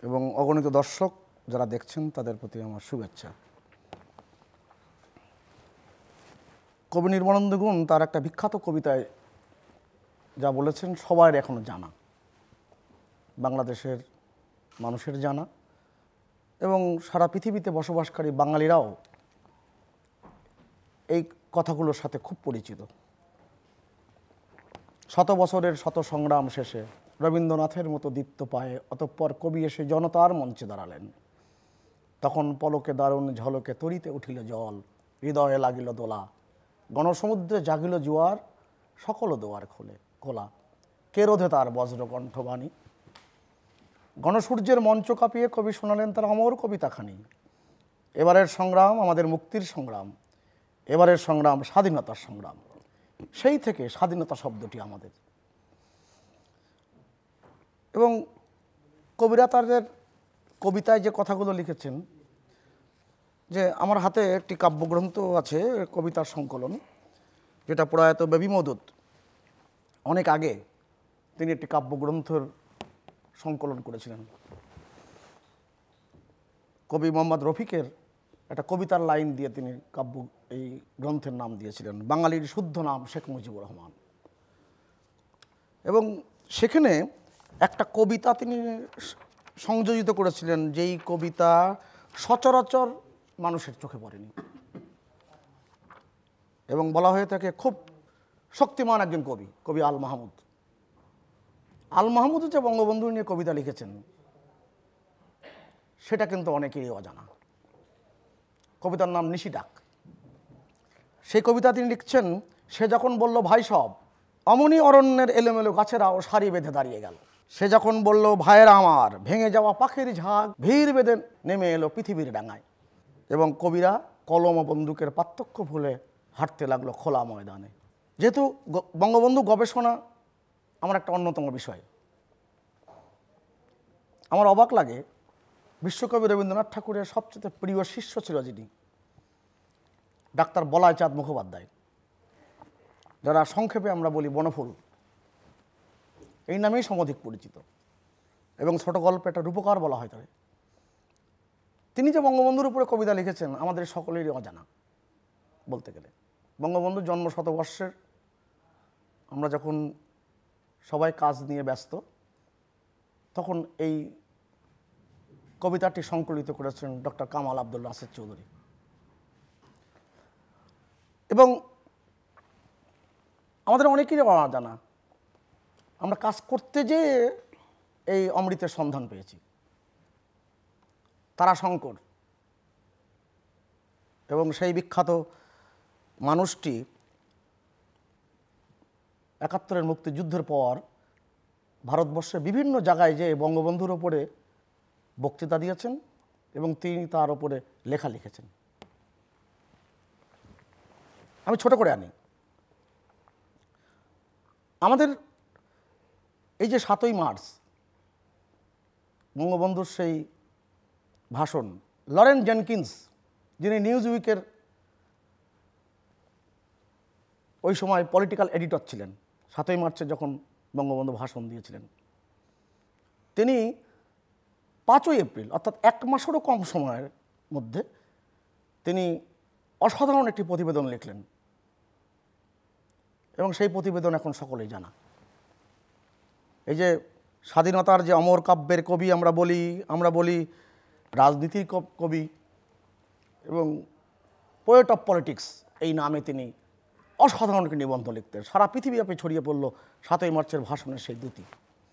এবং অগণিত দর্শক যারা দেখছেন তাদের প্রতি আমার শুভেচ্ছা। কবি নির্মলানন্দ গুণ তার একটা বিখ্যাত কবিতায় যা বলেছেন সবার এখনো জানা, বাংলাদেশের মানুষের জানা এবং সারা পৃথিবীতে বসবাসকারী বাঙালিরাও এই কথাগুলোর সাথে খুব পরিচিত। শত বছরের শত সংগ্রাম শেষে রবীন্দ্রনাথের মতো দীপ্ত পায়ে অতঃপর কবি এসে জনতার মঞ্চে দাঁড়ালেন। তখন পলকে দারুণ ঝলকে তরিতে উঠিল জল, হৃদয়ে লাগিল দোলা, গণসমুদ্রে জাগিল জোয়ার, সকল দোয়ার খোলা, কে রোধে তার বজ্রকণ্ঠবাণী। গণসূর্যের মঞ্চ কাঁপিয়ে কবি শোনালেন তার অমর কবিতাখানি। এবারের সংগ্রাম আমাদের মুক্তির সংগ্রাম, এবারের সংগ্রাম স্বাধীনতার সংগ্রাম, সেই থেকে স্বাধীনতা শব্দটি আমাদের। এবং কবিরা তাদের কবিতায় যে কথাগুলো লিখেছেন, যে আমার হাতে একটি কাব্যগ্রন্থ আছে, কবিতার সংকলন, যেটা প্রয়াত বেবি মওদুদ অনেক আগে তিনি একটি কাব্যগ্রন্থের সংকলন করেছিলেন। কবি মোহাম্মদ রফিকের একটা কবিতার লাইন দিয়ে তিনি এই গ্রন্থের নাম দিয়েছিলেন বাঙালির শুদ্ধ নাম শেখ মুজিবুর রহমান। এবং সেখানে একটা কবিতা তিনি সংযোজিত করেছিলেন, যেই কবিতা সচরাচর মানুষের চোখে পড়েনি এবং বলা হয়ে থাকে খুব শক্তিমান একজন কবি, কবি আল মাহমুদ। আল মাহমুদ যে বঙ্গবন্ধু নিয়ে কবিতা লিখেছেন সেটা কিন্তু অনেকেরই অজানা। কবিতার নাম নিশি ডাক। সেই কবিতা তিনি লিখছেন, সে যখন বলল ভাই সব, অমনি অরণ্যের এলোমেলো গাছেরাও সারি বেঁধে দাঁড়িয়ে গেল। সে যখন বলল ভাইয়েরা আমার, ভেঙে যাওয়া পাখির ঝাঁক ভিড় বেঁধে নেমে এলো পৃথিবীর ডাঙায়। এবং কবিরা কলম ও বন্দুকের পার্থক্য ভুলে হাঁটতে লাগলো খোলা ময়দানে। যেহেতু বঙ্গবন্ধু গবেষণা আমার একটা অন্যতম বিষয়, আমার অবাক লাগে বিশ্বকবি রবীন্দ্রনাথ ঠাকুরের সবচেয়ে প্রিয় শিষ্য ছিল যিনি, ডাক্তার বলাই চাঁদ মুখোপাধ্যায়, যারা সংক্ষেপে আমরা বলি বনফুল, এই নামেই সমধিক পরিচিত এবং ছোট গল্পে একটা রূপকার বলা হয় তাকে। তিনি যে বঙ্গবন্ধুর উপরে কবিতা লিখেছেন আমাদের সকলেরই অজানা বলতে গেলে। বঙ্গবন্ধুর জন্ম শতবর্ষের আমরা যখন সবাই কাজ নিয়ে ব্যস্ত, তখন এই কবিতাটি সংকলিত করেছেন ডক্টর কামাল আব্দুল নাসির চৌধুরী। এবং আমাদের অনেকেরই অজানা, আমরা কাজ করতে যেয়ে এই অমৃতের সন্ধান পেয়েছি। তারাশঙ্কর এবং সেই বিখ্যাত মানুষটি ৭১-এর মুক্তিযুদ্ধের পর ভারতবর্ষের বিভিন্ন জায়গায় যে বঙ্গবন্ধুর ওপরে বক্তৃতা দিয়েছেন এবং তিনি তার ওপরে লেখা লিখেছেন। আমি ছোট করে আনি, আমাদের এই যে ৭ই মার্চ বঙ্গবন্ধুর সেই ভাষণ, লরেন জেনকিন্স যিনি নিউজ উইকের ওই সময় পলিটিক্যাল এডিটর ছিলেন, ৭ই মার্চে যখন বঙ্গবন্ধু ভাষণ দিয়েছিলেন, তিনি ৫ই এপ্রিল অর্থাৎ ১ মাসেরও কম সময়ের মধ্যে তিনি অসাধারণ একটি প্রতিবেদন লিখলেন এবং সেই প্রতিবেদন এখন সকলেই জানা। এই যে স্বাধীনতার যে অমর কাব্যের কবি আমরা বলি রাজনীতির কবি এবং পোয়েট অফ পলিটিক্স, এই নামে তিনি অসাধারণ একটি নিবন্ধ লিখতেন। সারা পৃথিবীব্যাপী ছড়িয়ে পড়ল ৭ই মার্চের ভাষণের সেই দ্যুতি।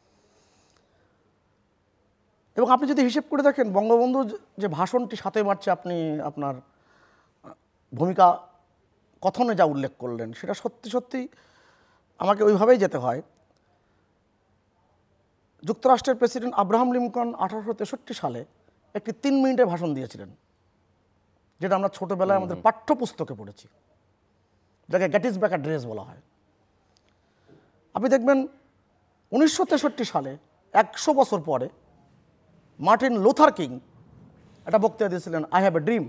এবং আপনি যদি হিসেব করে দেখেন বঙ্গবন্ধুর যে ভাষণটি ৭ই মার্চে আপনি আপনার ভূমিকা কথনে যা উল্লেখ করলেন, সেটা সত্যি সত্যি আমাকে ওইভাবেই যেতে হয়। যুক্তরাষ্ট্রের প্রেসিডেন্ট আব্রাহাম লিঙ্কন ১৮৬৩ সালে একটি ৩ মিনিটের ভাষণ দিয়েছিলেন, যেটা আমরা ছোটোবেলায় আমাদের পাঠ্যপুস্তকে পড়েছি, যাকে গ্যাটিসবার্গ অ্যাড্রেস বলা হয়। আপনি দেখবেন ১৯৬৩ সালে ১০০ বছর পরে মার্টিন লুথার কিং একটা বক্তৃতা দিয়েছিলেন, আই হ্যাভ এ ড্রিম।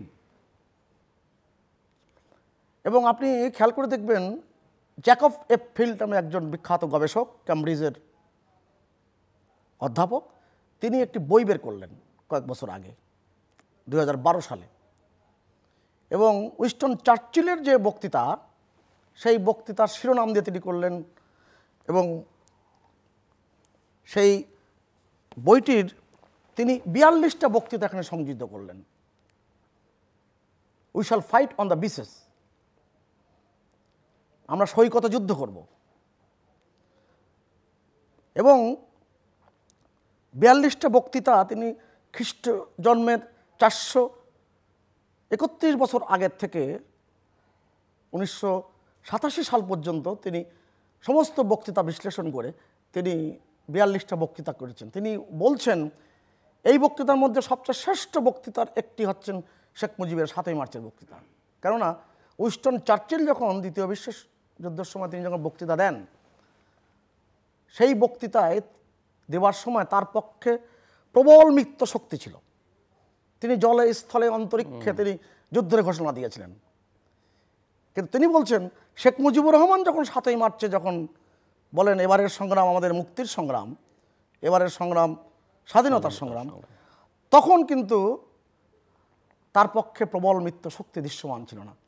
এবং আপনি খেয়াল করে দেখবেন জ্যাকব এফ ফিল্ড নামে একজন বিখ্যাত গবেষক, ক্যামব্রিজের অধ্যাপক, তিনি একটি বই বের করলেন কয়েক বছর আগে 2012 সালে, এবং উইনস্টন চার্চিলের যে বক্তৃতা, সেই বক্তৃতার শিরোনাম দিয়ে তিনি করলেন, এবং সেই বইটির তিনি 42টা বক্তৃতা এখানে সংযুক্ত করলেন। We shall fight on the beaches, আমরা সৈকতে যুদ্ধ করব। এবং 42টা বক্তৃতা তিনি খ্রিস্ট জন্মের 431 বছর আগের থেকে 1987 সাল পর্যন্ত তিনি সমস্ত বক্তৃতা বিশ্লেষণ করে তিনি 42টা বক্তৃতা করেছেন। তিনি বলছেন এই বক্তৃতার মধ্যে সবচেয়ে শ্রেষ্ঠ বক্তৃতার একটি হচ্ছেন শেখ মুজিবের 7ই মার্চের বক্তৃতা। কেননা উইনস্টন চার্চিল যখন দ্বিতীয় বিশ্বযুদ্ধের সময় তিনি যখন বক্তৃতা দেন, সেই বক্তৃতায় দেওয়ার সময় তার পক্ষে প্রবল মিত্র শক্তি ছিল। তিনি জলে, স্থলে, অন্তরিক্ষে তিনি যুদ্ধের ঘোষণা দিয়েছিলেন। কিন্তু তিনি বলছেন শেখ মুজিবুর রহমান যখন 7ই মার্চে যখন বলেন এবারের সংগ্রাম আমাদের মুক্তির সংগ্রাম, এবারের সংগ্রাম স্বাধীনতার সংগ্রাম, তখন কিন্তু তার পক্ষে প্রবল মিত্র শক্তি দৃশ্যমান ছিল না।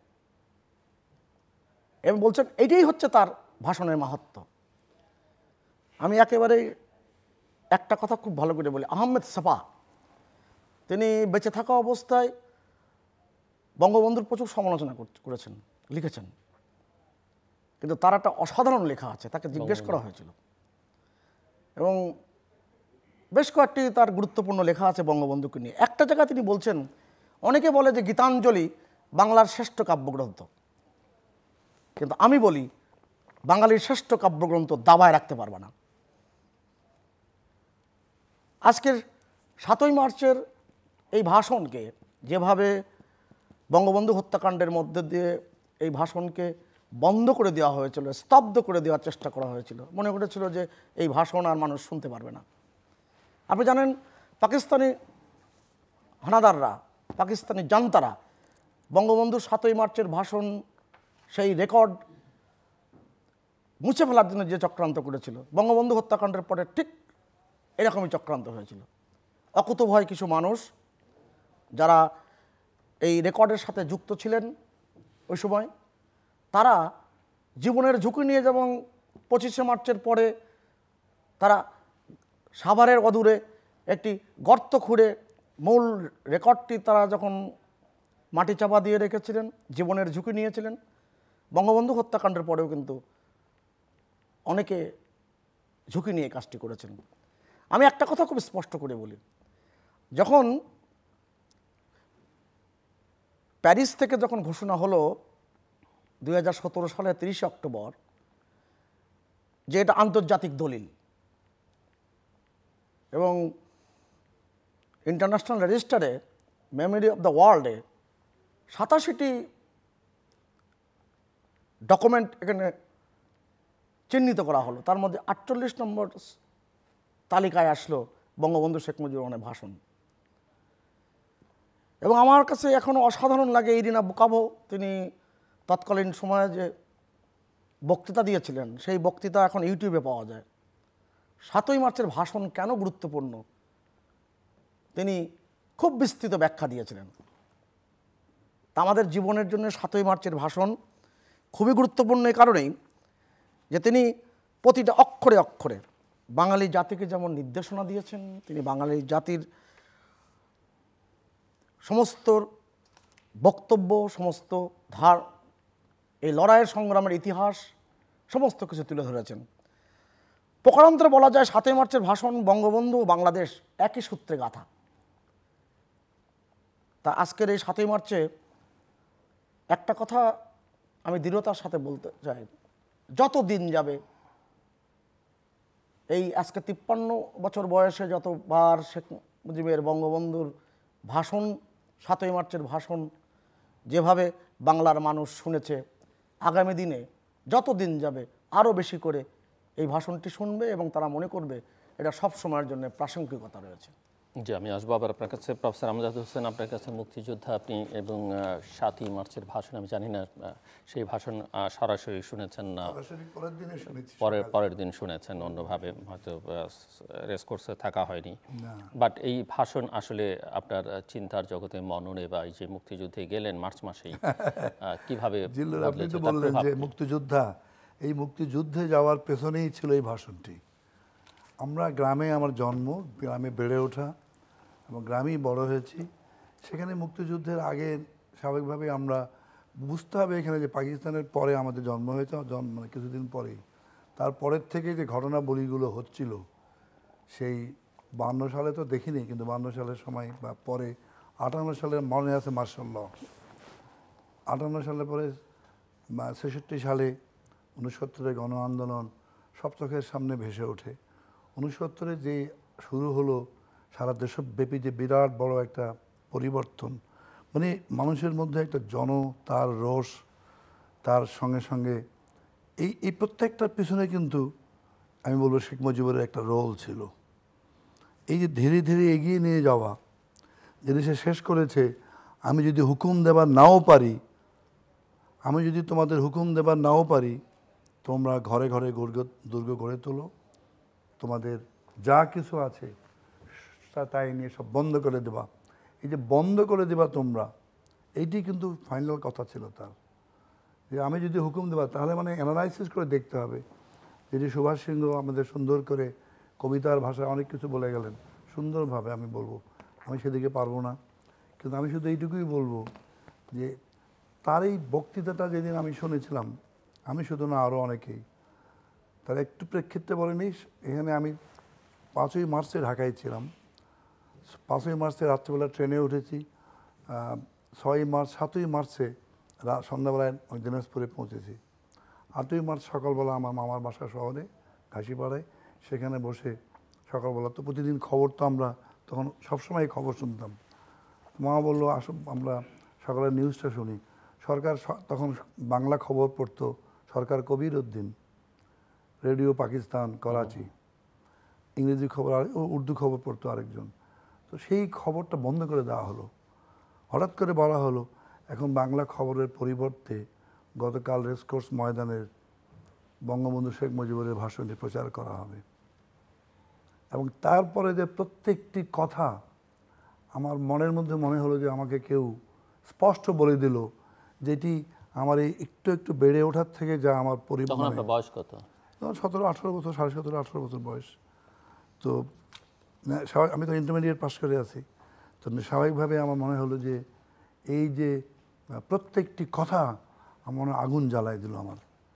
এবং বলছেন এটাই হচ্ছে তার ভাষণের মাহাত্ম্য। আমি একেবারেই একটা কথা খুব ভালো করে বলি, আহমেদ সাফা তিনি বেঁচে থাকা অবস্থায় বঙ্গবন্ধুর প্রচুর সমালোচনা করেছেন, লিখেছেন, কিন্তু তার একটা অসাধারণ লেখা আছে, তাকে জিজ্ঞেস করা হয়েছিল, এবং বেশ কয়েকটি তার গুরুত্বপূর্ণ লেখা আছে বঙ্গবন্ধুকে নিয়ে। একটা জায়গায় তিনি বলছেন, অনেকে বলে যে গীতাঞ্জলি বাংলার শ্রেষ্ঠ কাব্যগ্রন্থ, কিন্তু আমি বলি বাঙালির শ্রেষ্ঠ কাব্যগ্রন্থ দাবায় রাখতে পারবে না। আজকের 7ই মার্চের এই ভাষণকে যেভাবে বঙ্গবন্ধু হত্যাকাণ্ডের মধ্যে দিয়ে এই ভাষণকে বন্ধ করে দেওয়া হয়েছিল, স্তব্ধ করে দেওয়ার চেষ্টা করা হয়েছিল, মনে করেছিল যে এই ভাষণ আর মানুষ শুনতে পারবে না। আপনি জানেন পাকিস্তানি হানাদাররা, পাকিস্তানি জান্তারা বঙ্গবন্ধুর 7ই মার্চের ভাষণ সেই রেকর্ড মুছে ফেলার জন্য যে চক্রান্ত করেছিল, বঙ্গবন্ধু হত্যাকাণ্ডের পরে ঠিক এরকমই চক্রান্ত হয়েছিল। অকুতভয় কিছু মানুষ যারা এই রেকর্ডের সাথে যুক্ত ছিলেন ওই সময়, তারা জীবনের ঝুঁকি নিয়ে, যেমন 25শে মার্চের পরে তারা সাভারের অদূরে একটি গর্ত খুঁড়ে মূল রেকর্ডটি তারা যখন মাটি চাপা দিয়ে রেখেছিলেন, জীবনের ঝুঁকি নিয়েছিলেন। বঙ্গবন্ধু হত্যাকাণ্ডের পরেও কিন্তু অনেকে ঝুঁকি নিয়ে কাজটি করেছেন। আমি একটা কথা খুব স্পষ্ট করে বলি, যখন প্যারিস থেকে যখন ঘোষণা হলো 2017 সালের 30 অক্টোবর যে এটা আন্তর্জাতিক দলিল এবং ইন্টারন্যাশনাল রেজিস্টারে মেমোরি অফ দ্য ওয়ার্ল্ডে 87টি ডকুমেন্ট এখানে চিহ্নিত করা হলো, তার মধ্যে 48 নম্বর তালিকায় আসলো বঙ্গবন্ধু শেখ মুজিবুর রহমানের ভাষণ। এবং আমার কাছে এখনও অসাধারণ লাগে, ইরিনা বুকাভো তিনি তৎকালীন সময়ে যে বক্তৃতা দিয়েছিলেন, সেই বক্তৃতা এখন ইউটিউবে পাওয়া যায়। 7ই মার্চের ভাষণ কেন গুরুত্বপূর্ণ তিনি খুব বিস্তৃত ব্যাখ্যা দিয়েছিলেন। তা আমাদের জীবনের জন্য 7ই মার্চের ভাষণ খুবই গুরুত্বপূর্ণ এই কারণেই যে তিনি প্রতিটা অক্ষরে অক্ষরে বাঙালি জাতিকে যেমন নির্দেশনা দিয়েছেন, তিনি বাঙালি জাতির সমস্ত বক্তব্য, সমস্ত ধার, এই লড়াইয়ের সংগ্রামের ইতিহাস সমস্ত কিছু তুলে ধরেছেন। প্রকারান্তরে বলা যায় 7ই মার্চের ভাষণ বঙ্গবন্ধু ও বাংলাদেশ একই সূত্রে গাঁথা। তা আজকের এই 7ই মার্চে একটা কথা আমি দৃঢ়তার সাথে বলতে চাই, যত দিন যাবে এই আজকে 53 বছর বয়সে যতবার শেখ মুজিবের বঙ্গবন্ধুর ভাষণ, 7ই মার্চের ভাষণ যেভাবে বাংলার মানুষ শুনেছে, আগামী দিনে যত দিন যাবে আরও বেশি করে এই ভাষণটি শুনবে এবং তারা মনে করবে এটা সব সময়ের জন্য প্রাসঙ্গিকতা রয়েছে। জি, আমি আসবো আবার আপনার কাছে। প্রফেসর আমজাদ হোসেন, আপনার কাছে মুক্তিযোদ্ধা আপনি এবং ৭ই মার্চের ভাষণ, আমি জানি না সেই ভাষণ সরাসরি শুনেছেন না পরের দিন শুনেছেন, অন্যভাবে হয়তো রেসকোর্সে থাকা হয়নি, বাট এই ভাষণ আসলে আপনার চিন্তার জগতে মননে বা এই যে মুক্তিযুদ্ধে গেলেন মার্চ মাসেই কিভাবে জিল্লুর, আপনি তো বললেন যে মুক্তিযোদ্ধা, এই মুক্তিযুদ্ধে যাওয়ার পেছনেই ছিল এই ভাষণটি। আমরা গ্রামে, আমার জন্ম, গ্রামে বেড়ে ওঠা এবং গ্রামেই বড় হয়েছি। সেখানে মুক্তিযুদ্ধের আগে স্বাভাবিকভাবে আমরা বুঝতে হবে এখানে যে পাকিস্তানের পরে আমাদের জন্ম হয়েছে, মানে কিছুদিন পরেই। তারপরের থেকে যে ঘটনাবলীগুলো হচ্ছিল, সেই 52 সালে তো দেখিনি, কিন্তু 52 সালের সময় বা পরে 58 সালের মনে আছে মার্শাল ল, 58 সালের পরে 66 সালে 69-এ গণ আন্দোলন সব চোখের সামনে ভেসে ওঠে। 69-এ যে শুরু হলো সারা দেশব্যাপী যে বিরাট বড় একটা পরিবর্তন, মানে মানুষের মধ্যে একটা তার রোষ, তার সঙ্গে সঙ্গে এই প্রত্যেকটার পিছনে কিন্তু আমি বলবো শেখ মুজিবের একটা রোল ছিল। এই যে ধীরে ধীরে এগিয়ে নিয়ে যাওয়া, যে দেশে শেষ করেছে, আমি যদি হুকুম দেবার নাও পারি, আমি যদি তোমাদের হুকুম দেবার নাও পারি, তোমরা ঘরে ঘরে দুর্গ গড়ে তোলো, তোমাদের যা কিছু আছে তাই নিয়ে সব বন্ধ করে দেবা। এই যে বন্ধ করে দেবা তোমরা, এইটি কিন্তু ফাইনাল কথা ছিল তার, যে আমি যদি হুকুম দেবা, তাহলে মানে অ্যানালাইসিস করে দেখতে হবে। যেটি সুভাষ সিংহ আমাদের সুন্দর করে কবিতার ভাষায় অনেক কিছু বলে গেলেন সুন্দরভাবে, আমি বলবো আমি সেদিকে পারবো না, কিন্তু আমি শুধু এইটুকুই বলবো যে তার এই বক্তৃতাটা যেদিন আমি শুনেছিলাম, আমি শুধু না আরও অনেকেই, তার একটু প্রেক্ষিতে বলেনি। এখানে আমি 5ই মার্চে ঢাকায় ছিলাম, 5ই মার্চে রাত্রিবেলা ট্রেনে উঠেছি, 6ই মার্চ 7ই মার্চে সন্ধ্যাবেলায় দিনাজপুরে পৌঁছেছি, 8ই মার্চ সকালবেলা আমার মামার বাসা শহরে ঘাসিপাড়ায়, সেখানে বসে সকালবেলা তো প্রতিদিন খবর, তো আমরা তখন সবসময় খবর শুনতাম। মা বললো আসো আমরা সকালের নিউজটা শুনি। সরকার তখন বাংলা খবর পড়তো সরকার কবির উদ্দিন, রেডিও পাকিস্তান করাচি, ইংরেজি খবর আর উর্দু খবর পড়তো আরেকজন। তো সেই খবরটা বন্ধ করে দেওয়া হলো। হঠাৎ করে বলা হলো এখন বাংলা খবরের পরিবর্তে গতকাল রেসকোর্স ময়দানের বঙ্গবন্ধু শেখ মুজিবুরের ভাষণটি প্রচার করা হবে। এবং তারপরে যে প্রত্যেকটি কথা আমার মনের মধ্যে মনে হলো যে আমাকে কেউ স্পষ্ট বলে দিল, যেটি আমার এই একটু একটু বেড়ে ওঠার থেকে যা আমার পরিবার। বয়স কত? 17-18 বছর, 17.5-18 বছর বয়স। তো আমি তো ইন্টারমিডিয়েট পাস করে আছি। তো স্বাভাবিকভাবে আমার মনে হলো যে এই যে প্রত্যেকটি কথা আমার মনে আগুন জ্বালায় দিল আমার।